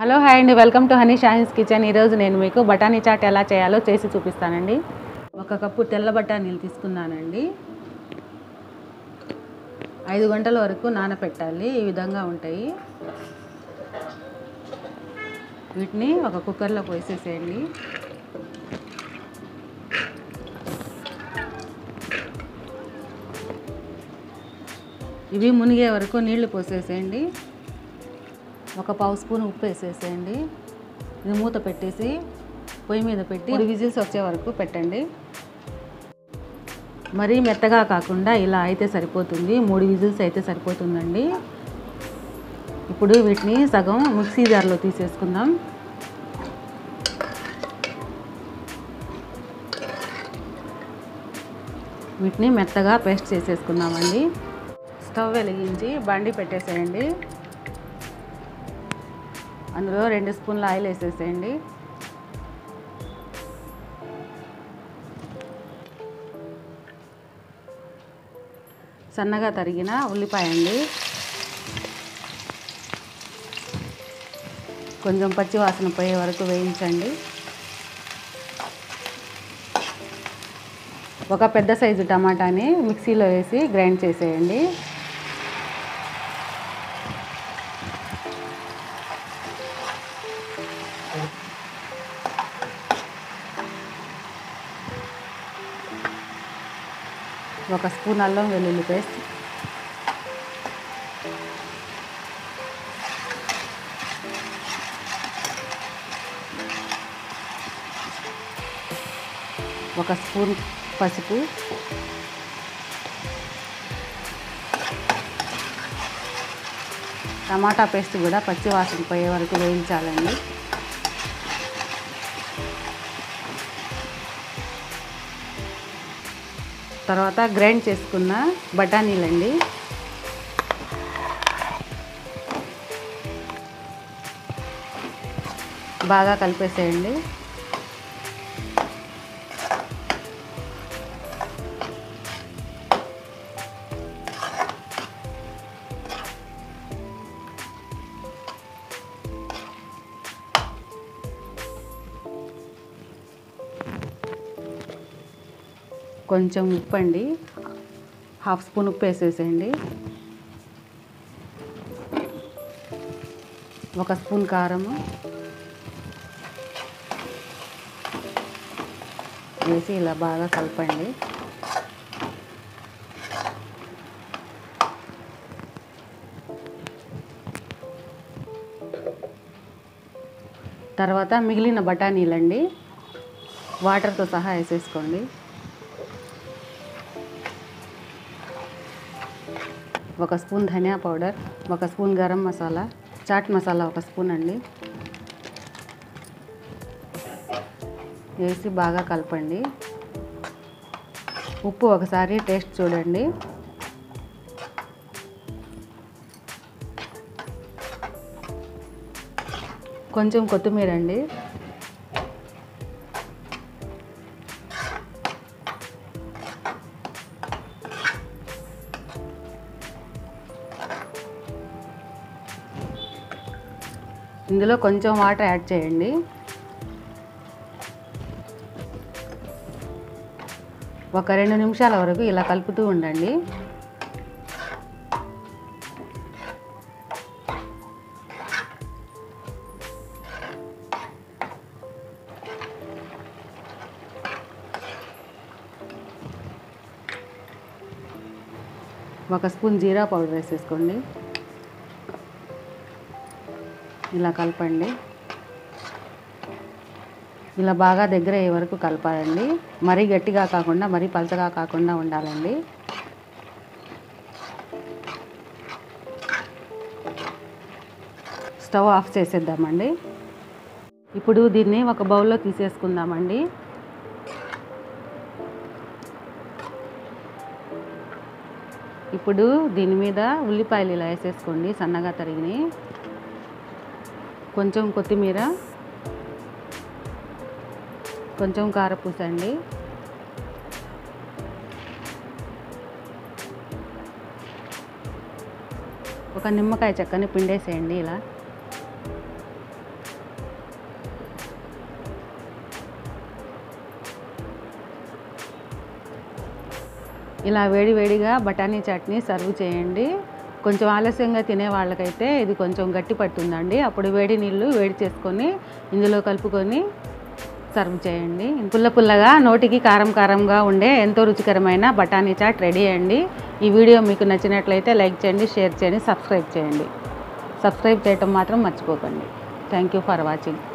Hello hi అండి, welcome to honey Shaheen's kitchen. ఈరోజు నేను మీకు బఠానీ చాట్ ఎలా చేయాలో చేసి చూపిస్తానండి. 1 కప్పు తెల్ల బఠానీలు తీసుకున్నానండి. 5 గంటల వరకు నానపెట్టాలి. ఈ విధంగా ఉంటాయి. వీటిని ఒక కుక్కర్లో పోసేసేయండి. ఇవి మునిగే వరకు నీళ్లు పోసేసేయండి. 1 పావు స్పూన్ ఉప్పు వేసేసేయండి. ఇది మూత పెట్టేసి పొయ్యి మీద పెట్టి 3 విజిల్స్ వచ్చే వరకు పెట్టండి. మరీ మెత్తగా కాకుండా ఇలా అయితే సరిపోతుంది. 3 విజిల్స్ అయితే సరిపోతుందండి. ఇప్పుడు వీటిని సగం మిక్సీ జార్లో తీసేసుకుందాం. వీటిని మెత్తగా పేస్ట్ చేసేసుకుందామండి. స్టవ్ వెలిగించి బండి పెట్టేసేయండి. అందులో 2 స్పూన్ల ఆయిల్ వేసేసేయండి. సన్నగా తరిగిన ఉల్లిపాయ అండి. కొంచెం పచ్చి వాసన పోయే వరకు వేయించండి. 1 పెద్ద సైజు టమాటాని మిక్సీలో వేసి గ్రైండ్ చేసేయండి. ఒక స్పూన్ అల్లం వెల్లుల్లి పేస్ట్, ఒక స్పూన్ పసుపు, టమాటా పేస్ట్ కూడా పచ్చి వాసన పోయే వరకు వేయించాలండి. తర్వాత గ్రైండ్ చేసుకున్న బఠానీలండి. బాగా కలిపేసేయండి. కొంచెం ఉప్పు అండి, 1/2 స్పూన్ ఉప్పు వేసేసేయండి. 1 స్పూన్ కారము వేసి ఇలా బాగా కలపండి. తర్వాత మిగిలిన బఠానీలండి వాటర్తో సహా వేసేసుకోండి. 1 spoon dhania powder, 1 spoon garam masala, chaat masala 1 spoon అండి వేసి బాగా కలపండి. ఉప్పు ఒకసారి టేస్ట్ చూడండి. కొంచెం కొత్తిమీర అండి. ఇందులో కొంచెం వాటర్ యాడ్ చేయండి. ఒక 2 నిమిషాల వరకు ఇలా కలుపుతూ ఉండండి. ఒక స్పూన్ జీరా పౌడర్ వేసేసుకోండి. ఇలా కలపండి. ఇలా బాగా దగ్గర అయ్యే వరకు కలపాలండి. మరీ గట్టిగా కాకుండా మరీ పలచగా కాకుండా ఉండాలండి. స్టవ్ ఆఫ్ చేసేద్దామండి. ఇప్పుడు దీన్ని ఒక బౌల్లో తీసేసుకుందామండి. ఇప్పుడు దీని మీద ఉల్లిపాయలు ఇలా వేసేసుకోండి, సన్నగా తరిగిని. కొంచెం కొత్తిమీర, కొంచెం కారపూస అండి, ఒక నిమ్మకాయ చెక్కని పిండేసేయండి ఇలా. ఇలా వేడివేడిగా బఠానీ చట్నీ సర్వ్ చేయండి. కొంచెం ఆలస్యంగా తినే వాళ్ళకైతే ఇది కొంచెం గట్టి పడుతుందండి. అప్పుడు వేడి నీళ్ళు వేడి చేసుకొని ఇందులో కలుపుకొని సర్వ్ చేయండి. పుల్లగా నోటికి కారంగా ఉండే ఎంతో రుచికరమైన బఠానీ చాట్ రెడీ అండి. ఈ వీడియో మీకు నచ్చినట్లయితే లైక్ చేయండి, షేర్ చేయండి, సబ్స్క్రైబ్ చేయండి. సబ్స్క్రైబ్ చేయటం మాత్రం మర్చిపోకండి. Thank you for watching.